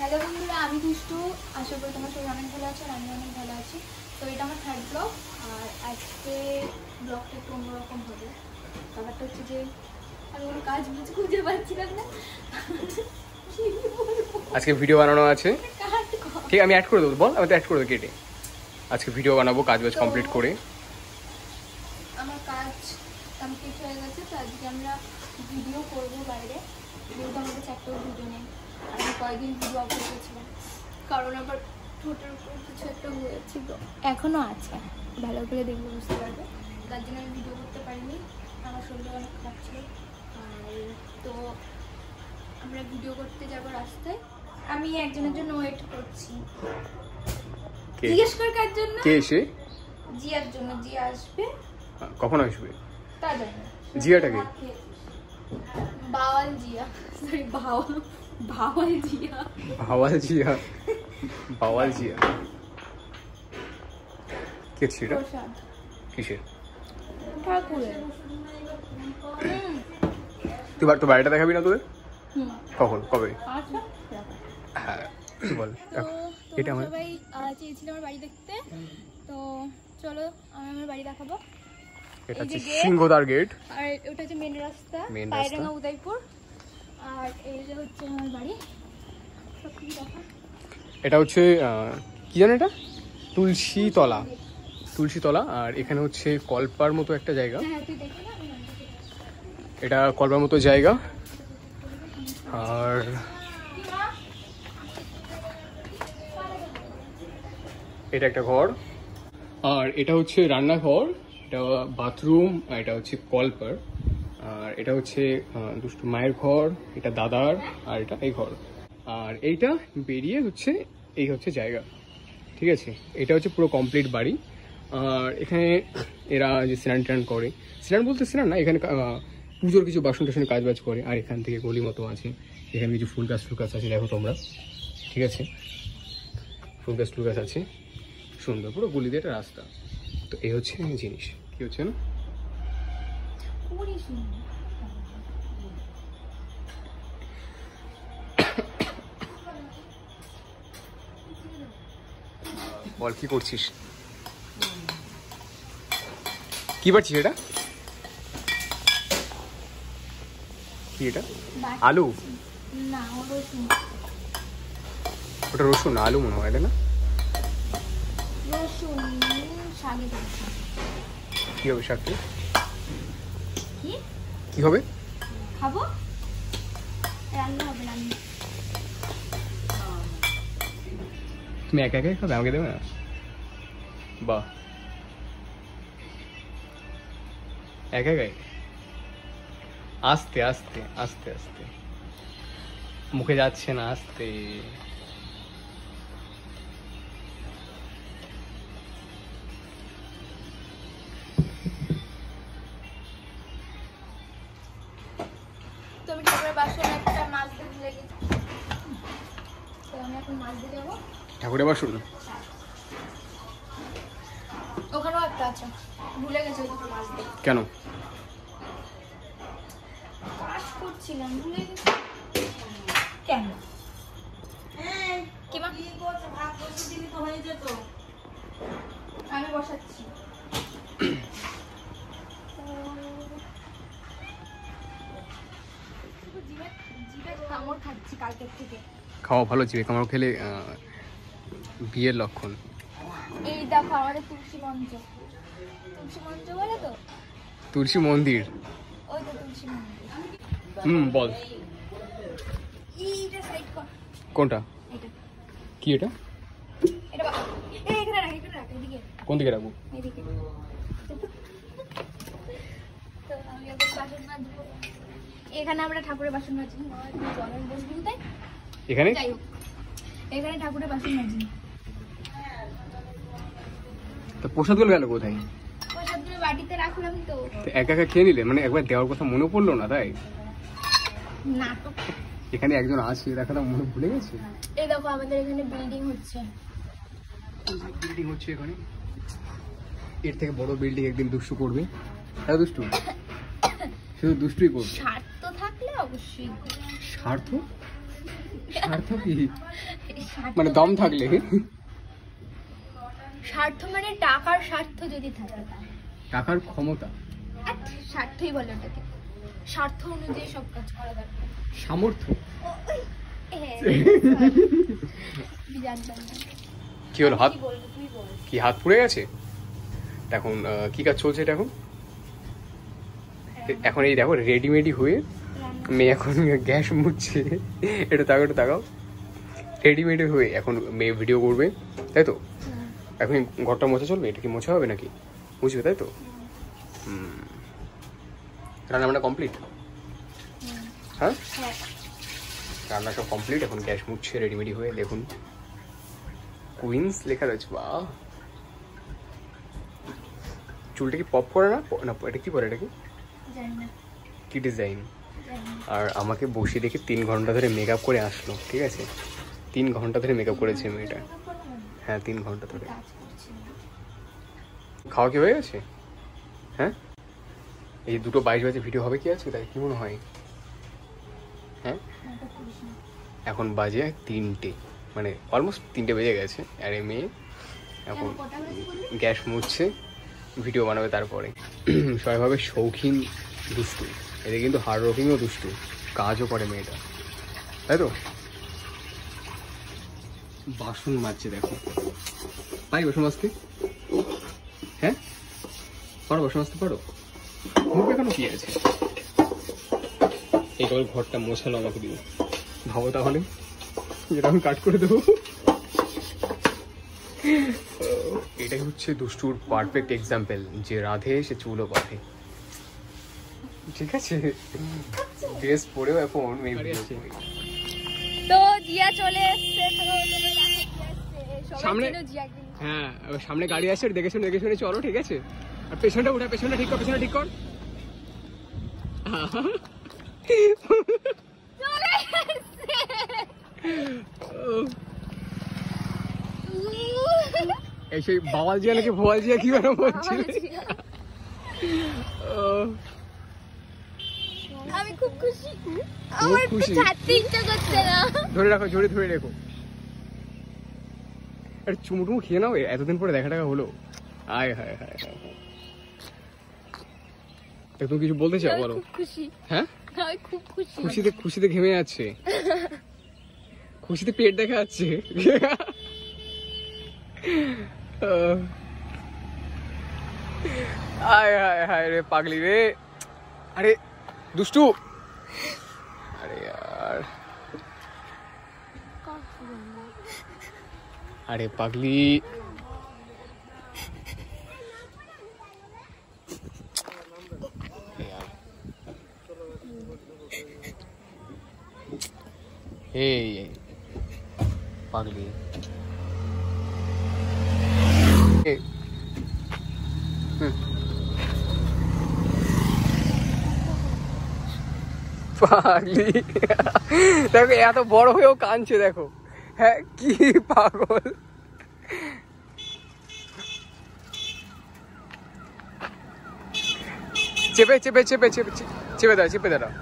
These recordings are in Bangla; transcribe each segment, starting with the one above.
হ্যালো বন্ধুরা, আমি দুষ্টু। আশা করি তোমার সবাই অনেক ভালো আছে আর আমি অনেক ভালো আছি। তো এটা আমার থার্ড ব্লগ, আর আজকে ব্লগটা একটু অন্যরকম হবে। ব্যাপারটা হচ্ছে যে আমি কোনো কাজ খুঁজে পাচ্ছিলাম না, আজকে ভিডিও বানানো আছে। ঠিক, আমি অ্যাড করে দেবো। বল, আমি তো অ্যাড করে দেবো কেটে। আজকে ভিডিও বানাবো কাজ বাজ কমপ্লিট করে। আমার কাজ কমপ্লিট হয়ে গেছে, তো আজকে আমরা ভিডিও করবো বাইরে। যেহেতু আমার কাছে একটাও ভিডিও নেই, আমি কয়েকদিন ভিডিও আপলোড করেছিলাম, কারণ আবার ঠোঁটের উপর কিছু একটা হয়েছিল, এখনও আছে, ভালো করে দেখলে বুঝতে পারবে। তার জন্য আমি ভিডিও করতে পারিনি, আমার শরীর অনেক খারাপ ছিল। আর তো আমরা ভিডিও করতে যাবো রাস্তায়। আমি একজনের জন্য ওয়েট করছি। জিজ্ঞেস কর কার জন্য? কে এসে? জিয়ার জন্য। জিয়া আসবে। কখন আসবে তা জানি না। জিয়াটাকে? বাওয়াল জিয়া, সরি বাওয়াল জিয়া। বাওয়াল জিয়া? বাওয়াল জিয়া কে ছিল? কিসের? ঠাকুরের। তুই তো বাড়িটা দেখাবি না তোদের? কখন, কবে? হ্যাঁ বল। এটা আমার সবাই চেয়েছিল আমার বাড়ি দেখতে, তো চলো আমি আমার বাড়ি দেখাবো। এটা হচ্ছে সিংহদ্বার গেট, আর ওটা হচ্ছে মেন রাস্তা, পায়রাঙ্গা উদয়পুর। আর এই যে হচ্ছে আমার বাড়ি। সব কিছু দেখা। এটা হচ্ছে কি জানো, এটা তুলসীতলা। আর এখানে হচ্ছে কল্পার মতো একটা জায়গা। এটা কল্পার মতো জায়গা। আর এটা একটা ঘর। আর এটা হচ্ছে রান্নাঘর, এটা বাথরুম, আর এটা হচ্ছে কলপার। আর এটা হচ্ছে দুষ্টু মায়ের ঘর, এটা দাদার, আর এটা এই ঘর। আর এইটা বেরিয়ে হচ্ছে এই হচ্ছে জায়গা। ঠিক আছে, এটা হচ্ছে পুরো কমপ্লিট বাড়ি। আর এখানে এরা যে স্নান টান করে, স্নান বলতে স্নান না, এখানে পুজোর কিছু বাসন টাসন কাজ বাজ করে। আর এখান থেকে গলি মতো আছে, এখানে কিছু ফুল গাছ আছে, দেখো তোমরা। ঠিক আছে, ফুল গাছ আছে, সুন্দর পুরো গলি দিয়ে একটা রাস্তা। তো এই হচ্ছে জিনিস। কি হচ্ছে না, বল কি করছিস? কি পাচ্ছিস? এটা কি? এটা আলু না, ওটা রসুন না, আলু মনে হয়, তাই না? রসুন শাকে দিচ্ছি। কি হবে শাকটি? কি হবে? খাবো, রান্না হবে। রান্না তুমি একা একাই খাবে, আমাকে দেবে না? বাহ, একা একাই। আস্তে আস্তে আস্তে আস্তে, মুখে যাচ্ছে না, আস্তে। তুমি ঠাকুরের বাসনে একটা মাছ দিয়ে ভুলে গেছি, তো আমি এখন মাছ দিয়ে যাবো। ঠাকুরের বাসন ওখানেও একটা আছে, ভুলে গেছি দুটো মাছ দিয়ে। কেন? কাজ করছিলাম, ভুলে গেছি। কেন? কি মা? আমি বসাচ্ছি। কামড় খাচ্ছি কালকের থেকে। খাওয়া ভালো, জিভে কামড় খেলে বিয়ের লক্ষণ। এই দেখো আমাদের তুলসী মঞ্চ বলে তো, তুলসী মন্দির। ওই তো তুলসী মন্দির। বল। এইটা সাইড কর। কোনটা? এটা কি? এটা এখানে রাখ, এদিকে। কোন দিকে রাখবো? এদিকে। তো আমি এখন বাসন মাজবো। এখানে আমরা ঠাকুরের বাসন মাজি। জলের বসবি তাই এখানে? যাই হোক, এখানে ঠাকুরের বাসন মাজি। তো প্রসাদগুলো গেল কোথায়? প্রসাদগুলো বাটিতে রাখলাম। তো একা একা খেয়ে নিলে, মানে একবার দেওয়ার কথা মনে পড়লো না তাই? নাটক। এখানে একজন আছে, দেখা তো মনে ভুলে গেছে। এই দেখো আমাদের এখানে বিল্ডিং হচ্ছে। এখানে এর থেকে বড় বিল্ডিং একদিন দুষ্টু করবে। হ্যাঁ দুষ্টু, শুধু দুষ্টুই করবে। স্বার্থ থাকলে অবশ্যই। স্বার্থ? স্বার্থ কি মানে দম থাকলে স্বার্থ মানে টাকার স্বার্থ যদি থাকে টাকার ক্ষমতা স্বার্থই বলে ওটাকে স্বার্থ অনুযায়ী সব কাজ করা দরকার সামর্থ্য কি হলো হাত কি হাত পুড়ে গেছে এখন কি কাজ চলছে এটা এখন এই দেখো রেডিমেডি হয়ে মেয়ে এখন গ্যাস মুছছে এটা তাকাও রেডিমেডি হয়ে এখন মেয়ে ভিডিও করবে তাই তো এখন ঘরটা মোছা চলবে এটা কি মোছা হবে নাকি বুঝবে তাই তো রান্নাবান্না কমপ্লিট হ্যাঁ রান্না সব কমপ্লিট এখন গ্যাস মুছছে রেডিমেডি হয়ে দেখুন কুইন্স লেখা রয়েছে বাহ চুলটা কি পপ করে না এটা কি করে এটা কি ডিজাইন আর আমাকে বসে দেখে 3 ঘন্টা ধরে মেকআপ করে আসলো ঠিক আছে 3 ঘন্টা ধরে মেকআপ করেছে মেয়েটা হ্যাঁ 3 ঘন্টা ধরে খাওয়া কি হয়ে গেছে হ্যাঁ এই 2:22 বাজে ভিডিও হবে কি আছে তাই কি মনে হয় হ্যাঁ এখন বাজে 3টে মানে অলমোস্ট 3টে বেজে গেছে আর এই মেয়ে এখন গ্যাস মুছছে ভিডিও বানাবে তারপরে সবাই ভাবে শৌখিন দুষ্টু এদের কিন্তু হার্ড ওয়ার্কিংও দুষ্টু কাজও করে মেয়েটা তাই তো বাসন মাজছে দেখো পাই বাসন মাজতে হ্যাঁ পারো বাসন মাজতে পারো মুখ এখনো কি আছে এই কেবল ঘরটা মোছানো আমাকে দিও ভাবো তাহলে যেটা আমি কাট করে দেবো এটাই হচ্ছে দুষ্টুর পারফেক্ট এক্সাম্পল যে রাধে সে চুলও বাঁধে ঠিক আছে ড্রেস পরেও এখন তো জিয়া চলে এসেছে সামনে হ্যাঁ সামনে গাড়ি আসছে দেখে শুনে চলো ঠিক আছে আর পেছনটা উঠা পেছনটা ঠিক কর এই সেই বাওয়াল জিয়া নাকি ভোয়াল জিয়া কি মানে বলছিলে আমি খুব খুশি আমার ছাড়তে ইচ্ছা করছে না ধরে রাখো ধরে রেখো আরে চুমুটুমু খেয়ে নাও এতদিন পরে দেখা হলো আয় হায় হায় হায় তুমি কিছু বলতে চাও বলো খুশি হ্যাঁ আমি খুব খুশি খুশিতে ঘেমে যাচ্ছে খুশিতে পেট দেখা যাচ্ছে আয় হায় হায় রে পাগলি রে আরে দুষ্টু আরে यार আরে পাগলি এই পাগলি পাগলি দেখো এত বড় হয়েও কাঁদছে দেখো হ্যাঁ কি পাগল চেপে দাঁড়া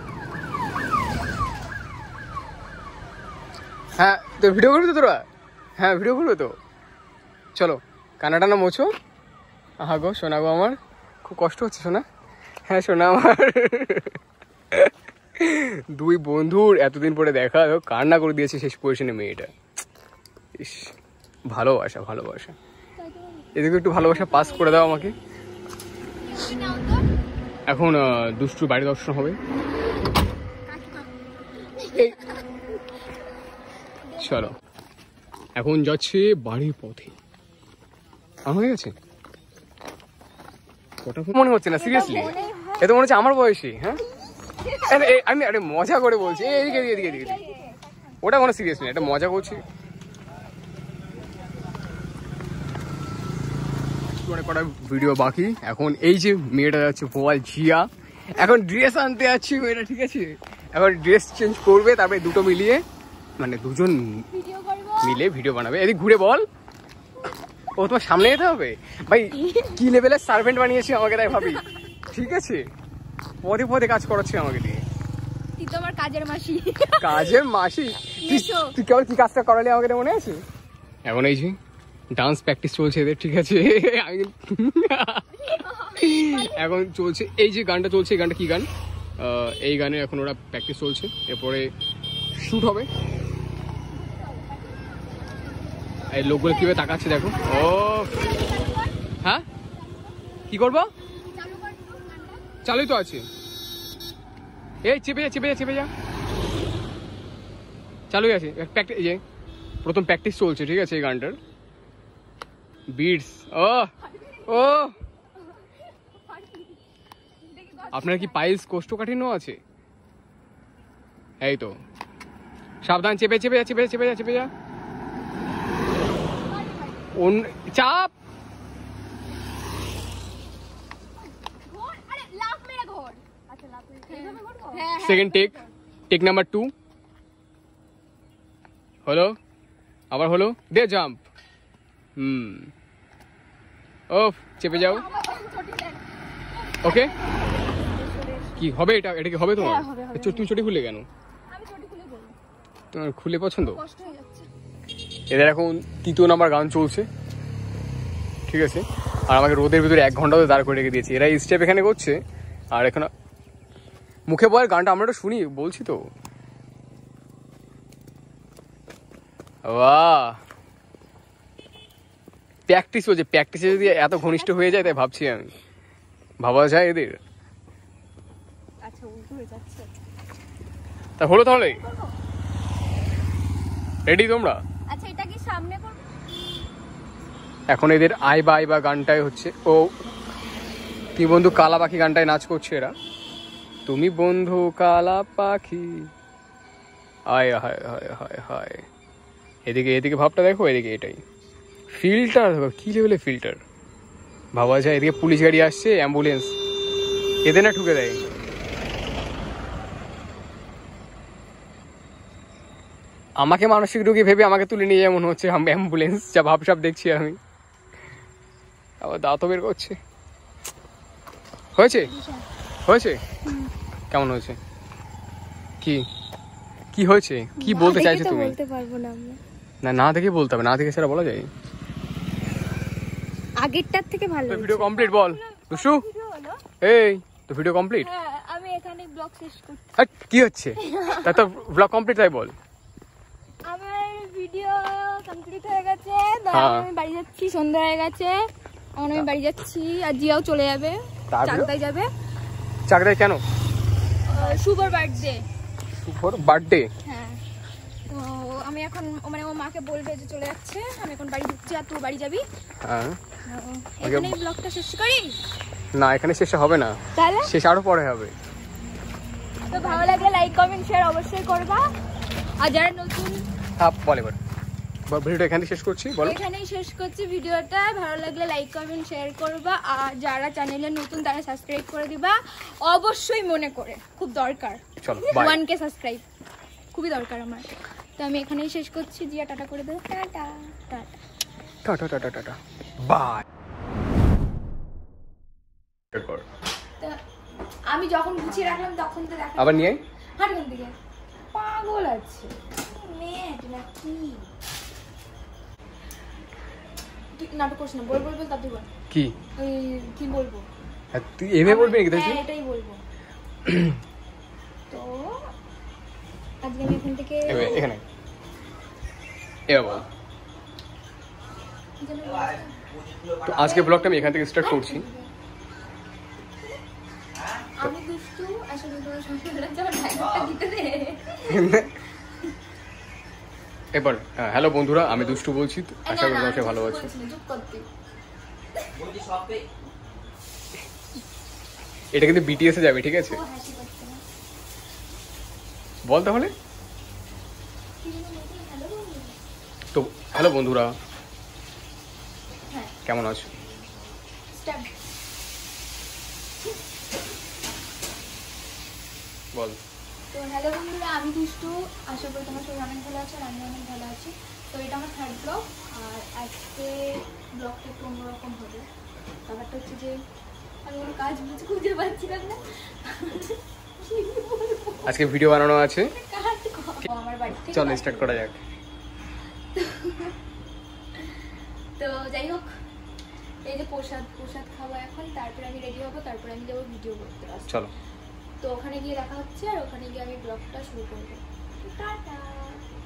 হ্যাঁ তো ভিডিও করবি তো তোরা হ্যাঁ ভিডিও করবে তো চলো কান্নাটা না মোছো আহা গো শোনা গো আমার খুব কষ্ট হচ্ছে শোনা হ্যাঁ শোনা আমার দুই বন্ধুর এতদিন পরে দেখা কান্না করে দিয়েছে শেষ পজিশনে মেয়েটা ইস ভালোবাসা এদিকে একটু ভালোবাসা পাস করে দাও আমাকে এখন দুষ্টু বাড়ি দর্শন হবে চলো এখন যাচ্ছে বাড়ির পথে হয়ে গেছে মনে হচ্ছে না সিরিয়াসলি এ তো মনে হচ্ছে আমার বয়সী হ্যাঁ আমি আরে মজা করে বলছি এদিকে ওটা কোনো সিরিয়াস নেই এটা মজা করছি কটা ভিডিও বাকি এখন এই যে মেয়েটা যাচ্ছে ভোয়াল জিয়া এখন ড্রেস আনতে যাচ্ছি মেয়েটা ঠিক আছে এখন ড্রেস চেঞ্জ করবে তারপরে দুটো মিলিয়ে মানে দুজন মিলে ভিডিও বানাবে এদিক ঘুরে বল ও তোমার সামনে যেতে হবে ভাই কি লেভেলের সার্ভেন্ট বানিয়েছি আমাকে তাই ভাবি ঠিক আছে পদে কাজ করাচ্ছে আমাকে দিয়ে তুই তো আমার কাজের মাসি তুই কেবল কি কাজটা করালি আমাকে মনে আছে? এখন এই যে ডান্স প্র্যাকটিস চলছে এদের, ঠিক আছে? এখন চলছে এই যে গানটা চলছে, এই গানটা কি গান? এই গানে এখন ওরা প্র্যাকটিস চলছে, এরপরে শুট হবে। এই লোকগুলো কিভাবে তাকাচ্ছে দেখো। ও হ্যাঁ, কি করবো? চালুই তো আছে। এই চেপে যা চেপে যা চেপে যা, চালুই আছে। এই যে প্রথম প্র্যাকটিস চলছে, ঠিক আছে? এই গানটার বিটস। ও ও আপনার কি পাইলস কোষ্ঠকাঠিন্য আছে? এই তো, সাবধান, চেপে চেপে যা চেপে চেপে যা চেপে যা। চাপ। সেকেন্ড টেক নাম্বার 2 হলো, আবার হলো, দে জাম্প। ওফ, চেপে যাও। ওকে, কি হবে এটা? এটা কি হবে তোমার? তুমি চটি খুলে কেন? তোমার খুলে পছন্দ? এদের এখন 3য় নাম্বার গান চলছে, ঠিক আছে? আর আমাকে রোদের ভিতরে 1 ঘন্টা দাঁড় করে রেখে দিয়েছে। এরা স্টেপ এখানে করছে, আর এখন মুখে বল গানটা আমরা তো শুনি, বলছি তো। বাহ, প্র্যাকটিস হচ্ছে। প্র্যাকটিসে যদি এত ঘনিষ্ঠ হয়ে যায়, তাই ভাবছি আমি, ভাবা যায় এদের। তা হলো তাহলে, রেডি তোমরা? আচ্ছা, এটা কি সামনে করব? এখন এদের আই বা গানটাই হচ্ছে। ও তুমি বন্ধু কালা পাখি গানটায় নাচ করছে এরা। তুমি বন্ধু কালা পাখি, আয় হায় হায় হায় হায়। এদিকে এদিকে ভাবটা দেখো, এদিকে এটাই ফিল্টার দেখো, কি লেভেলের ফিল্টার, ভাবা যায়। এদিকে পুলিশ গাড়ি আসছে, অ্যাম্বুলেন্স, এদের না ঠুকে দেয়। আমাকে মানসিক রোগী ভেবে আমাকে তুলে নিয়ে যায় মনে হচ্ছে অ্যাম্বুলেন্স, যা ভাবসাব দেখছি আমি। আবার দাঁতও বের করছে। হয়েছে হয়েছে, কেমন হয়েছে? কি কি হয়েছে, কি বলতে চাইছো তুমি? বলতে পারবো না আমরা। না, না দেখে বলতে হবে, না দেখে সেটা বলা যায়? আগেরটার থেকে ভালো। ভিডিও কমপ্লিট বল দুষ্টু। এই তো ভিডিও কমপ্লিট। হ্যাঁ, আমি এখানে ব্লগ শেষ করছি। কি হচ্ছে? তা তো ব্লগ কমপ্লিট, তাই বল। আমার ভিডিও কমপ্লিট হয়ে গেছে, আমি বাড়ি যাচ্ছি, সন্ধ্যা হয়ে গেছে, এখন আমি বাড়ি যাচ্ছি। আর জিয়াও চলে যাবে, চাকদায় যাবে। চাকদায় কেন? শুভর বার্থডে। শুভর বার্থডে? হ্যাঁ, তো আমি এখন মানে ও মাকে বলবে যে চলে যাচ্ছে, আমি এখন বাড়ি ঢুকছি, আর তুই বাড়ি যাবি। হ্যাঁ, এখানেই ব্লগটা শেষ করি। না, এখানে শেষ হবে না, তাহলে শেষ আরো পরে হবে। তো ভালো লাগলে লাইক কমেন্ট শেয়ার অবশ্যই করবা। আর যারা নতুন, বল এবার ভিডিওটা এখানেই শেষ করছি, বলো। এখানেই শেষ করছি ভিডিওটা। ভালো লাগলে লাইক কমেন্ট শেয়ার করবা, আর যারা চ্যানেলে নতুন তারা সাবস্ক্রাইব করে দিবা অবশ্যই, মনে করে, খুব দরকার। চলো, বাই। 1K সাবস্ক্রাইব খুবই দরকার আমার। তো আমি এখানেই শেষ করছি। জিয়া টাটা করে দেবো। Tata tata tata tata tata, bye. আমি যখন গুছিয়ে রাখলাম তখন তো দেখা আবার নিয়ে হাঁটুন দিকে পাগল আছে নেট নাকি। নাটক করিস না, বল তার দিবা কি কি বলবো? তুই এমএ বলবি নাকি? হ্যাঁ, এটাই বলবো। তো আজকে আমি এখান থেকে এখানে এবার বল। তো আজকে ব্লগটা আমি এখান থেকে স্টার্ট করছি। আমি দুষ্টু, আসলে তোর সংসারে যাওয়ার ডায়লগটা দিতে দে। এবার হ্যালো বন্ধুরা, আমি দুষ্টু বলছি, আশা করি তোমরা ভালো আছো। এটা কিন্তু বিটিএস এ যাবে, ঠিক আছে? বল তাহলে। তো হ্যালো বন্ধুরা, কেমন আছো? বল। তো হ্যালো বন্ধুরা, আমি দুষ্টু, আশা করি তোমার সবাই অনেক ভালো আছো, আমি অনেক ভালো আছি। তো এটা আমার 3rd ব্লগ, আর আজকে ব্লগটা একটু অন্যরকম হবে। ব্যাপারটা হচ্ছে যে আমি কোনো কাজ খুঁজে পাচ্ছিলাম না। আজকে ভিডিও বানানো আছে। আমার বাড়ি থেকে চলো স্টার্ট করা যাক। তো যাই হোক, এই যে প্রসাদ খাবো এখন, তারপরে আমি রেডি হবো, তারপরে আমি যাবো ভিডিও করতে। চলো, তো ওখানে গিয়ে দেখা হচ্ছে, আর ওখানে গিয়ে আমি ব্লগটা শুরু করবো। টাটা।